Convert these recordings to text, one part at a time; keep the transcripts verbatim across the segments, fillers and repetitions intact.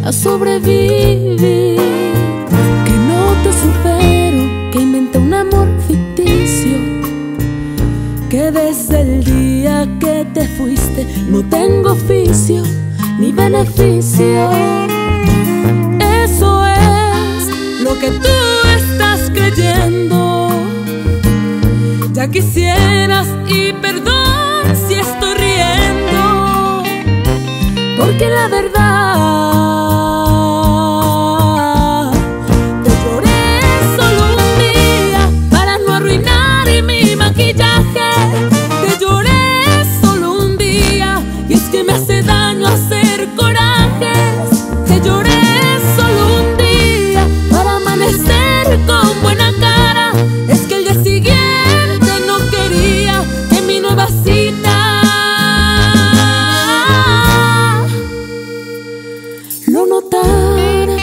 a sobrevivir. Que no te supero, que inventé un amor ficticio, que desde el día que te fuiste no tengo oficio ni beneficio. Eso es lo que tú estás creyendo. Ya quisieras, y perdón si estoy riendo, porque la verdad, te lloré solo un día para no arruinar mi maquillaje. Te lloré solo un día y es que me hace daño hacer corajes. Te lloré solo un día para amanecer con buena cara. Es que el día siguiente no quería que mi nueva cita lo notara.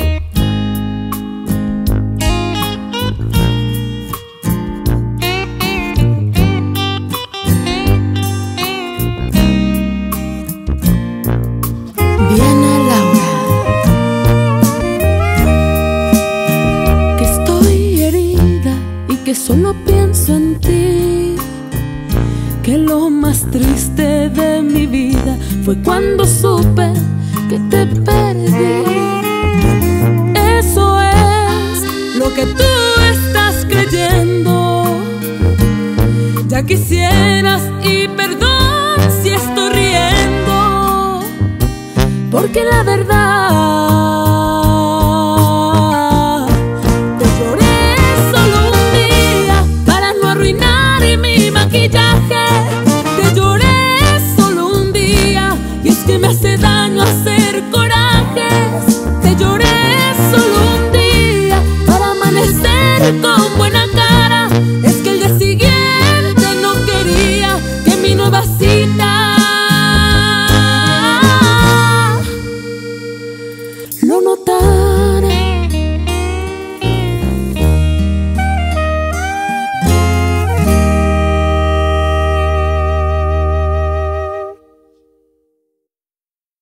Viene Laura, que estoy herida y que solo pienso en ti, que lo más triste de mi vida fue cuando supe que te perdí. Eso es lo que tú estás creyendo. Ya quisieras, y perdón si estoy riendo, porque la verdad,